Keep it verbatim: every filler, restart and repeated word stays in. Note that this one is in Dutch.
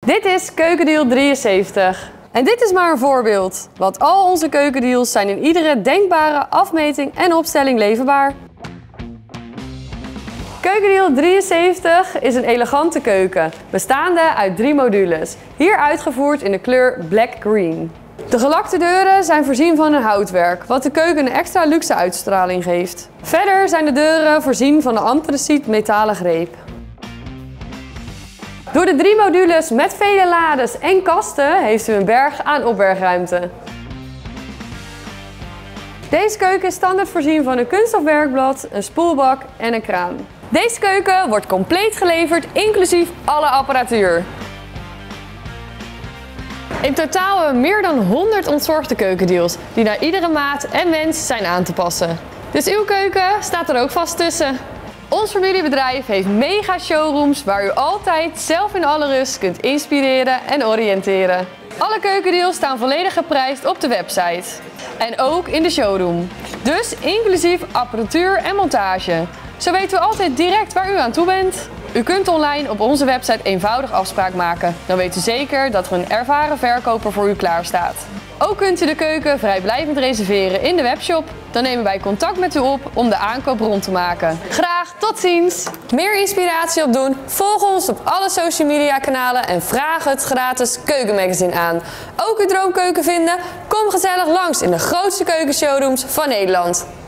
Dit is Keukendeal drieënzeventig. En dit is maar een voorbeeld, want al onze keukendeals zijn in iedere denkbare afmeting en opstelling leverbaar. Keukendeal drieënzeventig is een elegante keuken, bestaande uit drie modules, hier uitgevoerd in de kleur Black Green. De gelakte deuren zijn voorzien van een houtwerk, wat de keuken een extra luxe uitstraling geeft. Verder zijn de deuren voorzien van een antraciet metalen greep. Door de drie modules met vele lades en kasten heeft u een berg aan opbergruimte. Deze keuken is standaard voorzien van een kunststof werkblad, een spoelbak en een kraan. Deze keuken wordt compleet geleverd, inclusief alle apparatuur. In totaal hebben we meer dan honderd ontzorgde keukendeals, die naar iedere maat en wens zijn aan te passen. Dus uw keuken staat er ook vast tussen. Ons familiebedrijf heeft mega showrooms waar u altijd zelf in alle rust kunt inspireren en oriënteren. Alle keukendeals staan volledig geprijsd op de website. En ook in de showroom. Dus inclusief apparatuur en montage. Zo weet u altijd direct waar u aan toe bent. U kunt online op onze website eenvoudig afspraak maken. Dan weet u zeker dat er een ervaren verkoper voor u klaar staat. Ook kunt u de keuken vrijblijvend reserveren in de webshop. Dan nemen wij contact met u op om de aankoop rond te maken. Graag tot ziens! Meer inspiratie opdoen? Volg ons op alle social media kanalen en vraag het gratis keukenmagazine aan. Ook uw droomkeuken vinden? Kom gezellig langs in de grootste keukenshowrooms van Nederland.